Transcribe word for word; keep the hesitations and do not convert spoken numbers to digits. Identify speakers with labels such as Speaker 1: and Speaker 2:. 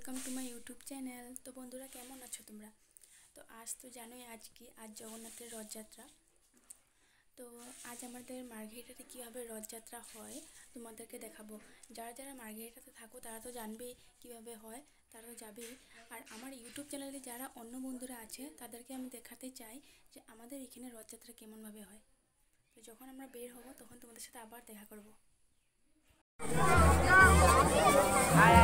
Speaker 1: Welcome to my YouTube channel. তো বন্ধুরা, কেমন আছো তোমরা? তো আজ তো জানোই আজ কি আজ জগন্নাথের রথযাত্রা। তো আজ আমাদের মার্ঘেরিটাতে কীভাবে রথযাত্রা হয় তোমাদেরকে দেখাবো। যারা যারা মার্ঘেরিটাতে থাকো তারা তো জানবেই কীভাবে হয়, তারা তো যাবেই। আর আমার ইউটিউব চ্যানেলে যারা অন্য বন্ধুরা আছে তাদেরকে আমি দেখাতে চাই যে আমাদের এখানে রথযাত্রা কেমনভাবে হয়। তো যখন আমরা বের হব তখন তোমাদের সাথে আবার দেখা করবো।